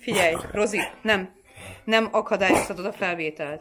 Figyelj, Rozi, nem akadályozhatod a felvételt.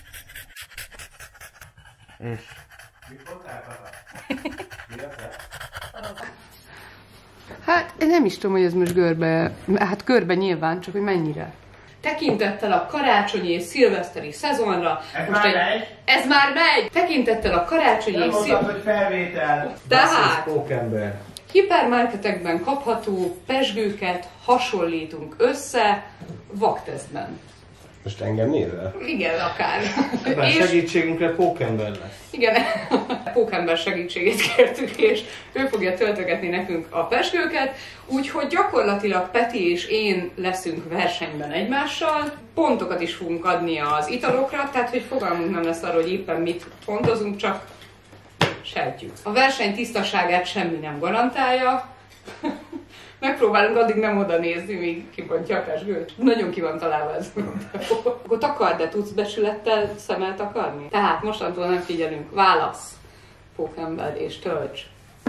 Hát, én nem is tudom, hogy ez most görbe, hát körbe nyilván, csak hogy mennyire. Tekintettel a karácsonyi és szilveszteri szezonra. Ez már megy! Tekintettel a karácsonyi és hogy felvétel. Tehát Pókember. hipermarketekben kapható pezsgőket hasonlítunk össze vaktesztben. Most engem nézel? Igen, akár. Ebben segítségünkre Pókember lesz. Igen, Pókember segítségét kértük, és ő fogja töltögetni nekünk a pezsgőket, úgyhogy gyakorlatilag Peti és én leszünk versenyben egymással, pontokat is fogunk adni az italokra, tehát hogy fogalmunk nem lesz arról, hogy éppen mit pontozunk, csak sejtjük. A verseny tisztaságát semmi nem garantálja, megpróbálunk addig nem oda nézni, míg kibontja a pezsgőt. Nagyon ki van találva ez. Akkor takard, de tudsz becsülettel szemmel takarni? Tehát mostantól nem figyelünk. Válasz. Pókember és tölts.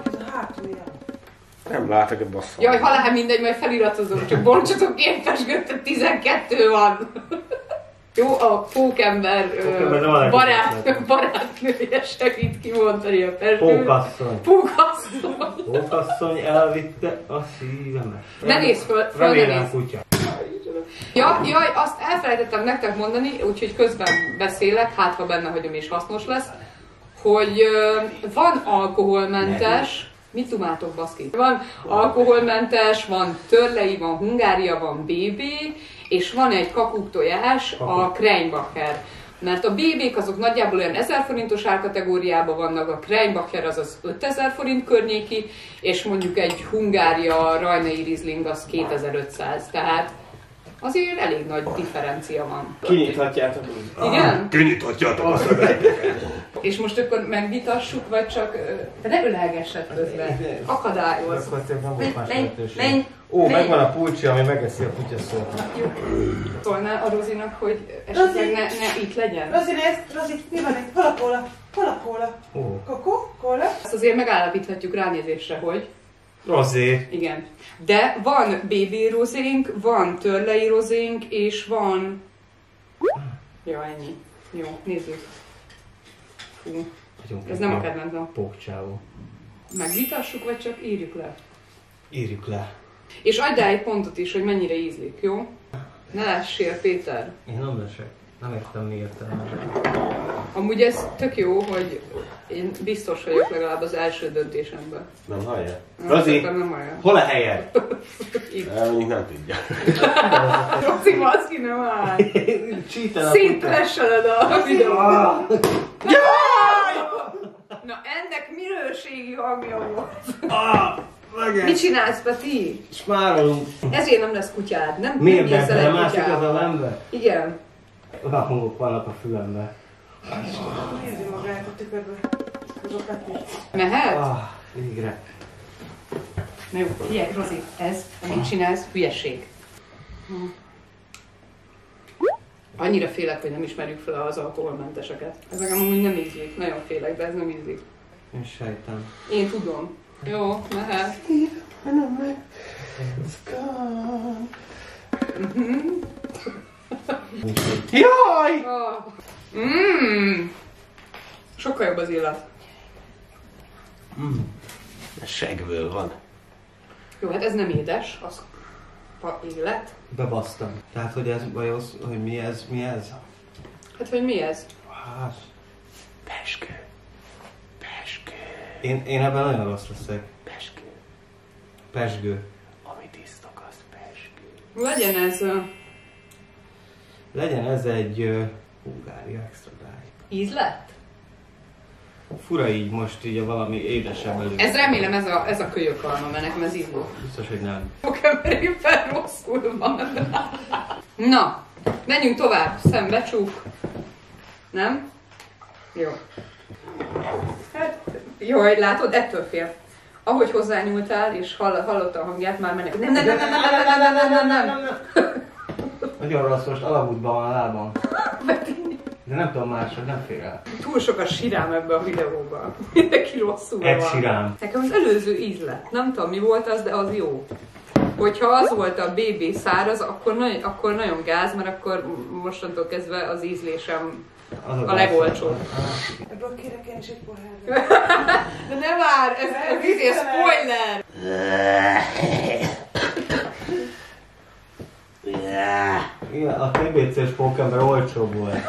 Nem látok, hogy basszom. Jaj, ha lehet mindegy, majd feliratozom, csak bontsatok két pezsgőt, 12 van. Jó, a Pókember barátnője segít kimondani a pezsgőt. Pókasszony. Pókasszony. Pókasszony elvitte a szívemet. Ne nézz föl, Remélem kutya. Jaj, azt elfelejtettem nektek mondani, úgyhogy közben beszélek, hát ha benne hagyom és hasznos lesz, hogy van alkoholmentes, mit tumátok, baszki? Van alkoholmentes, van törlei, van Hungária, van BB, és van egy kakuktojás, a Kreinbacher. Mert a BB-k azok nagyjából olyan 1000 forintos árkategóriában vannak, a Kreinbacher az 5000 forint környéki, és mondjuk egy Hungária rajnai Riesling az 2500, tehát azért elég nagy differencia van. Kinyithatjátok. Igen? Kinyithatjátok a szöveget. És most akkor megvitassuk, vagy csak... De ne ölelgessed közben. Akadályoz. Menj! Ó, megvan a pulcsi, ami megeszi a kutyaszót. Jó. Szólnál a Rozinak, hogy esetleg ne itt legyen? Rozi, nézd! Rozi, mi van itt? Hol a kóla? Hol a kóla? Kokó? Kóla? Ezt azért megállapíthatjuk ránézésre, hogy... Rozé. Igen. De van BB rozénk, van törlei rozénk, és van... Ja, ennyi. Jó, nézzük. Fú, ez nem a kedvencem. Pókcsávó. Megvitassuk, vagy csak írjuk le? Írjuk le. És adj rá egy pontot is, hogy mennyire ízlik, jó? Ne lássél, Péter. Én nem lesek. Nem értem, mi értelme. Amúgy ez tök jó, hogy én biztos vagyok legalább az első döntésemben. Nem hallja? Rozi, hol a helyed? Itt. Nem tudja. Rozi, baszki, nem áll. Csíten Szétresseled a videóban. Jaj! Na, ennek minőségi hangja volt. Mit csinálsz, Peti? Smárolunk. Ezért nem lesz kutyád, nem? Miért nem benne? Nem másik az a lembe? Igen. Olyan hangok vannak a fülembe. Nézd magát a tükörbe. Mehet? Végre. Na jó, figyelj, Rozi, ez, amit csinálsz, hülyeség. Annyira félek, hogy nem ismerjük fel az alkoholmenteseket. Ezek amúgy nem ízlik, nagyon félek, de ez nem ízlik. Én sejtem. Én tudom. Jó, mehet. Jaj! Sokkal jobb az illat. Ez segből van. Jó, hát ez nem édes, az illet. Bebasztam. Tehát, hogy ez bajos, hogy mi ez? Hát, hogy mi ez? Hát... Pezsgő. Én ebben nagyon rossz leszek. Pezsgő. Amit isztok, az pezsgő. Legyen ez egy Hungária extra dry. Ízlet? Fura így most így a valami édesebb elő. Ez remélem ez a kölyökalma, mert nekem ez ízló. Biztos, hogy nem. Pókember éppen rosszul van. Na, menjünk tovább. Szembecsúk. Nem? Jó. Hát, jó, hogy látod, ettől fél. Ahogy hozzányúltál, és hallotta a hangját, már mennek. Nem. Nagyon rossz, most alagútban van a lábam. De nem tudom máshogy, nem fér el. Túl sok a sirám ebbe a videóban. Mindenki rosszul van. Egy sirám. Nekem az előző ízlet. Nem tudom, mi volt az, de az jó. hogyha az volt a BB száraz, akkor nagyon gáz, mert akkor mostantól kezdve az ízlésem a legolcsóbb. Ebből kérek én is egy pohár. De ne vár, ez spoiler! Igen, a TBC-s pókember olcsóbb volt.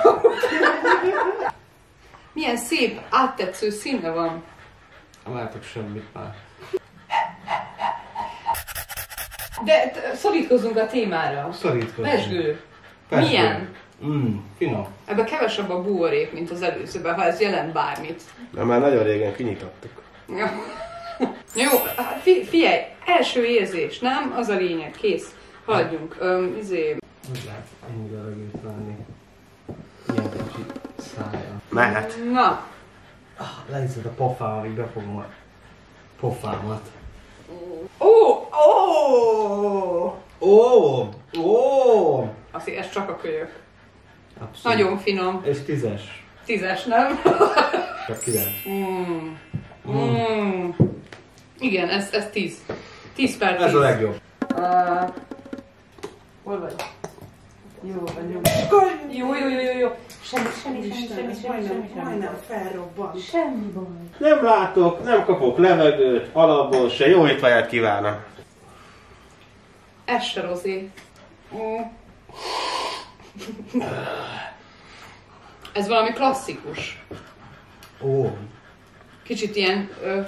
Milyen szép, áttetsző színe van. Nem látok semmit már. De szorítkozzunk a témára. Szorítkozzunk. Pezsgő. Milyen? Finom. Ebben kevesebb a buborék, mint az előzőben, ha ez jelent bármit. De már nagyon régen kinyitottuk. Ja. Jó, figyelj, első érzés, nem? Az a lényeg, kész. Haladjunk. Hogy lehet ennyire rögőt venni? Ilyen kicsi szája. Mehet. Na. Lehiszed a pofám, amíg befogom a pofámat. Azt ez csak a kölyök. Abszolút. Nagyon finom. És 10-es. 10-es, nem? Csak 9. Igen, ez 10. 10 per 10. Ez a legjobb. Hol vagy? Jó. Semmi. Majdnem felrobban. Semmi baj. Nem látok, nem kapok levegőt, alapból se. Jó étvágyat kívánok! Ez se rozé. Ez valami klasszikus. Kicsit ilyen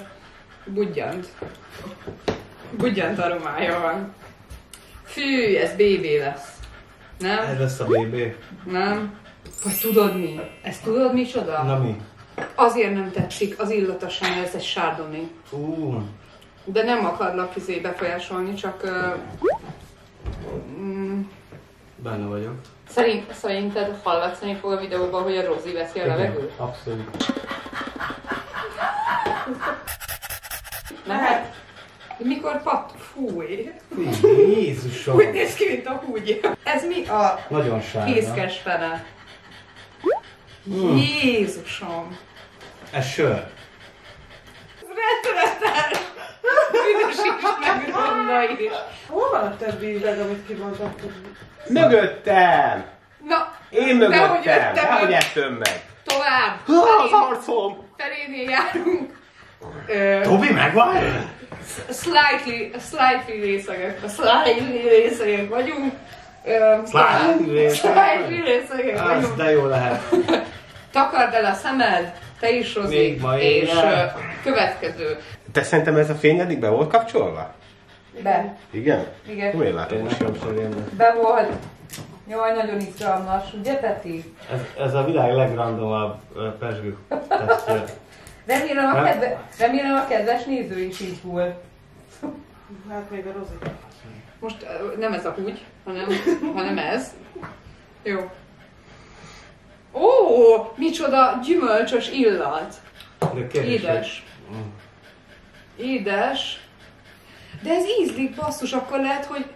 budjant aromája van. Fű, ez BB lesz. Nem? Ez lesz a BB. Nem? Vagy tudod mi? Ezt tudod micsoda? Na mi? Azért nem tetszik, az illata sem, ez egy chardonnay. De nem akarlak befolyásolni, csak... Benne vagyok. Szerinted hallatszani fog a videóban, hogy a Rozi veszi a levegőt? Abszolút. Lehet? Mikor Fúj! Jézusom! Úgy néz ki, mint a húgy. Ez mi a Nagyon sárga. fészkes fene? Jézusom! Ez sör. Rettenetes! Üdösíts meg Ronna is! Hol van a többi üveg, amit kivontak? Mögöttem! Na, Én Dehogy mögöttem! jöttem Dehogy meg. ettem meg! tovább! Az arcom! Felénél járunk. Tobi, megvan? Slightly részegek vagyunk. Slightly részegek Az vagyunk. de jó lehet. Takard el a szemed, te is Rozi, Még ma és éjjel. következő. Te szerintem ez a fény eddig be volt kapcsolva? Be. Igen? Igen. Miért látom Én most? nekem sem jön. Be volt. Jaj, nagyon izgalmas, ugye Peti? Ez a világ legrandomabb pezsgő tesztje. Remélem a kedves néző is így volt. Hát még a Rozi. Most nem ez a húgy, hanem ez. Jó. Ó, micsoda gyümölcsös illat. De kevés. Édes. Édes. De ez ízlik, basszus, akkor lehet, hogy...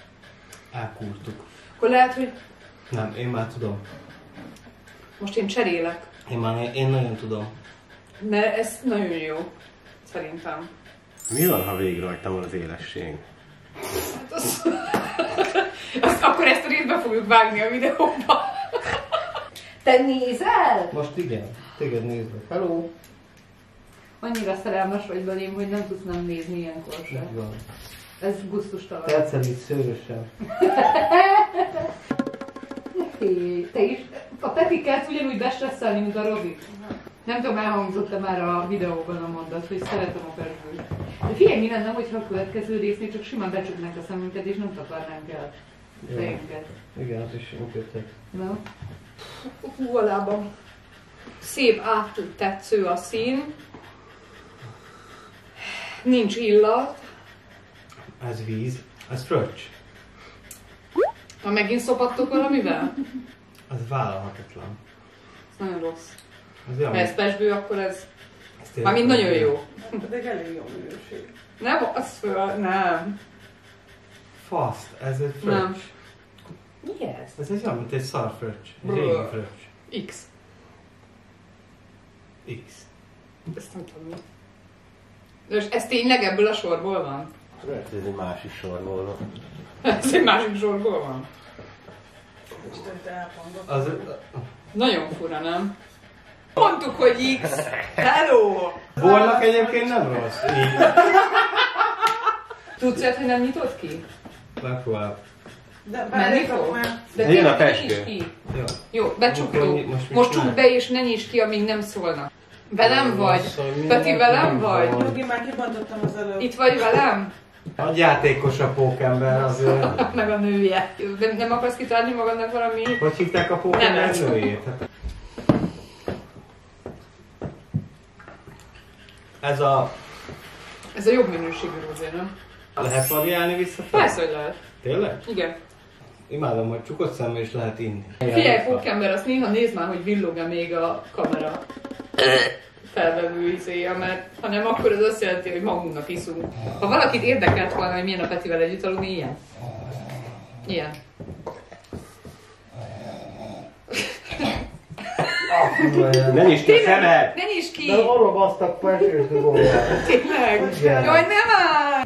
Elkúrtuk. Nem, én már tudom. Most én cserélek. Én nagyon tudom. Mert ez nagyon jó. Szerintem. Mi van, ha végig rajtam van az élesség? Akkor ezt a részt be fogjuk vágni a videóba. Te nézel? Most igen. Téged nézlek. Hello. Annyira szerelmes vagy belém, hogy nem tudsz nem nézni ilyenkor sem. Megvan. Ez gusztustalan. Tetszeni szőrösen. Te is. A Peti kezd ugyanúgy bestresszelni, mint a Robi. Nem tudom, elhangzott-e már a videóban a mondat, hogy szeretem a pezsgőt. De figyelj, mi lenne, hogyha a következő résznél csak simán becsuknánk a szemünket, és nem takarnánk el a fejünket. Igen, az is működtek. Na? Hú, a lábam. Szép áttetsző a szín. Nincs illat. Ez víz. Ez fröccs. Ha megint szopattok valamivel? Ez vállalhatatlan. Ez nagyon rossz. Ez olyan, Ha ez pezsgő, akkor ez tényleg mármint nagyon jó. Pedig elég jó minőség. Nem, az föl, nem. Faszt. Ez egy fröccs. Nem. Mi ez? Ez egy olyan, mint egy szar fröccs. Egy Brr. régi fröccs. X. X. Ezt nem tudom mi. De most ez tényleg ebből a sorból van? Lehet, ez egy másik sorból van. Ez egy másik sorból van. Az... Nagyon fura, nem? Mondtuk, hogy X. Hello! Volnak egyébként nem rossz. Így. Tudsz ilyet, hogy nem nyitott ki? Megpróbálom. Menni fog? De Jön a tényleg ne festő. nyisd ki. Jó. Jó, becsuktuk. Most csukd be és ne nyisd ki, amíg nem szólnak. Velem vagy? Peti, velem vagy? Jogi, már kibontottam az előbb. Itt vagy velem? A játékos a pókember, az... Meg a nője. Nem akarsz kitalálni magadnak valami? Hogy hívták a pókember Nem. nőjét? Ez a... Ez a jobb minőségű rózé, nem? Lehet variálni vissza? Persze, hogy lehet. Tényleg? Igen. Imádom, hogy csukott szemmel is lehet inni. Figyelj, pókember, azt néha nézd már, hogy villog-e még a kamera felvevő izéja, mert ha nem, akkor az azt jelenti, hogy magunknak iszunk. Ha valakit érdekelt volna, hogy milyen a Petivel együtt aludni, ilyen. Ilyen. Ne nyisd ki a szemed! Ne nyisd ki! De arra basztak felsős dolgokra. Tényleg? Igen. Jaj, nem áll!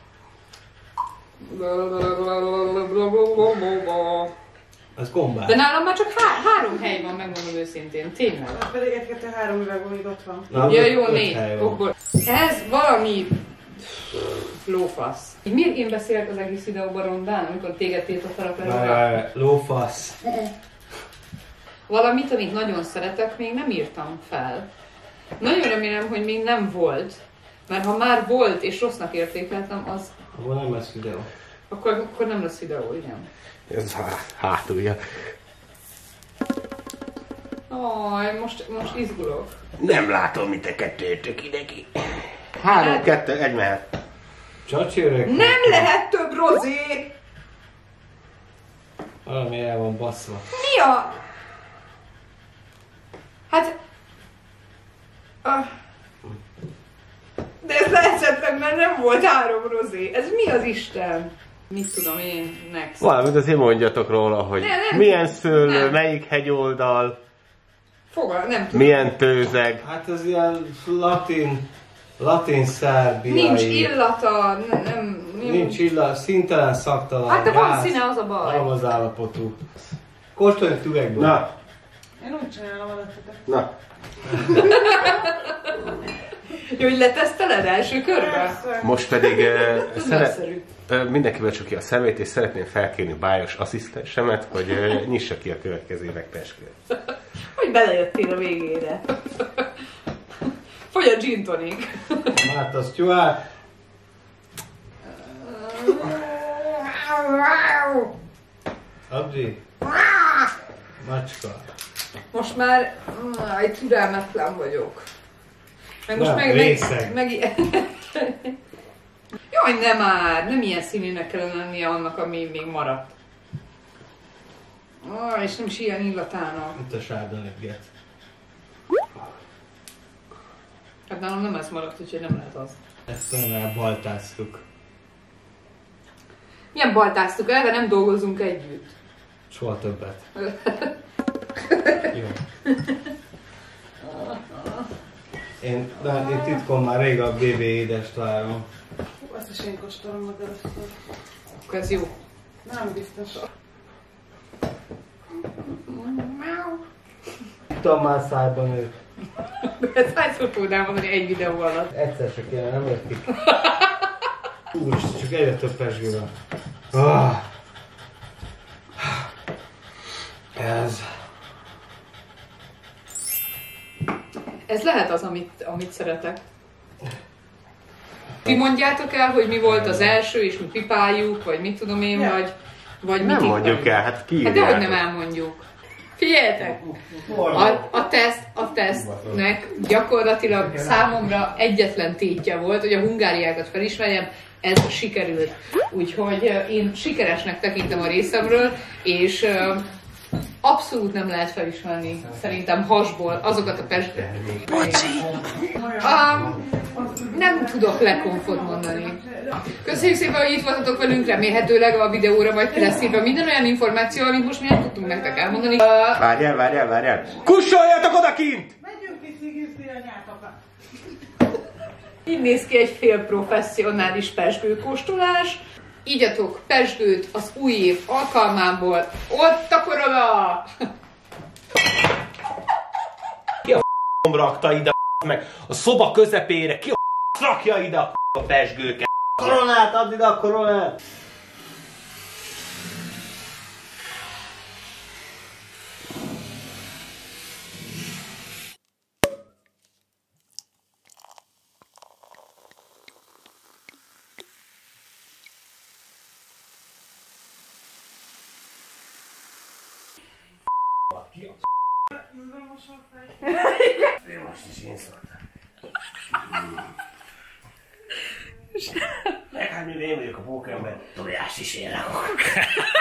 Ez gombás. De nálam már csak 3 hely van, megmondom őszintén. Tényleg. Pedig 1-2-3 üveg még ott van. Na, Ja, öt- jó, öt 4 hely van. okból. Ez valami lófasz. Miért én beszélek az egész videóban rondán, amikor téged tiltottalak le róla? Várj, lófasz. Valamit, amit nagyon szeretek, még nem írtam fel. Nagyon remélem, hogy még nem volt. Mert ha már volt és rossznak értékeltem, az Abban nem lesz videó. akkor nem lesz videó, igen. Ez hátulja. Aj, most izgulok. Nem látom, mit te kettőtök idegi. 3, 2, 1 mehet. Csacsérek. Nem lehet több rozé! Valami el van baszva. Mi a... Hát... De ez lehetetlen, mert nem volt 3 rozé. Ez mi az Isten? Mit tudom én, next. Valamit azért mondjatok róla, hogy Nem. milyen szőlő, Nem. melyik hegyoldal, Nem tudom. milyen tőzeg. Hát ez ilyen latin szerbiai. Nincs illata, nem... Nincs illat, szintelen, szaktalan. Hát de van gáz, színe, az a baj. Almaz állapotú. Kóstoljunk üvegből. Na, Én úgy csinálom adattetek. na. Jó, hogy leteszteled első körben? Persze. Most pedig Nagyszerű. mindenki becsukja a szemét, és szeretném felkérni Bájos asszisztensemet, hogy nyissa ki a következő üvegpeskőt. Hogy belejöttél a végére? Fogy a gin tonic. Márta Stewart. Abdi. Macska. Most már türelmetlen vagyok. Meg most Nem, részeg. Jaj, nem már! Nem ilyen színűnek kellene lennie annak, ami még maradt. És nem is ilyen illatának. Itt a sárdonégget. Hát nálam nem ez maradt, úgyhogy nem lehet az. Ezt nagyon elbaltáztuk. Milyen baltáztuk el, de nem dolgozunk együtt. Soha többet. Jó. Én titkon már rég a BB édest várom. Azt is én kóstolom meg először. Akkor ez jó. Nem biztos. Tudtam már szájban őt. De ezt hányszor tudnám mondani egy videó alatt? Egyszer se kéne, nem értik. Úristen, csak egyre több pesgő van. Ah. Ez. Ez lehet az, amit szeretek. Ti mondjátok el, hogy mi volt az első, és mi pipáljuk, vagy mit tudom én, vagy mit Nem mondjuk ittam? el, hát ki Hát dehogy nem elmondjuk. Figyeljetek! A tesztnek gyakorlatilag számomra egyetlen tétje volt, hogy a hungáriákat felismerjem, ez sikerült. Úgyhogy én sikeresnek tekintem a részemről, és abszolút nem lehet felismerni szerintem hasból azokat a nem tudok lekonfot mondani. Köszönjük szépen, hogy itt voltatok velünk, remélhetőleg a videóra majd ki lesz írva minden olyan információ, amit most mi nem tudtunk nektek elmondani. Várjál! Kussoljatok odakint! Megyünk ki szigizni anyátokat. Így néz ki egy félprofesszionális pezsgőkóstolás. Igyatok pezsgőt az új év alkalmából. Ott a korona! Ki a rakta ide meg a szoba közepére? Ki a rakja ide a pezsgőket? Koronát, add ide a koronát! Most is én szóltam. Meg hát mivel én vagyok a pókember, tojást is én rakok.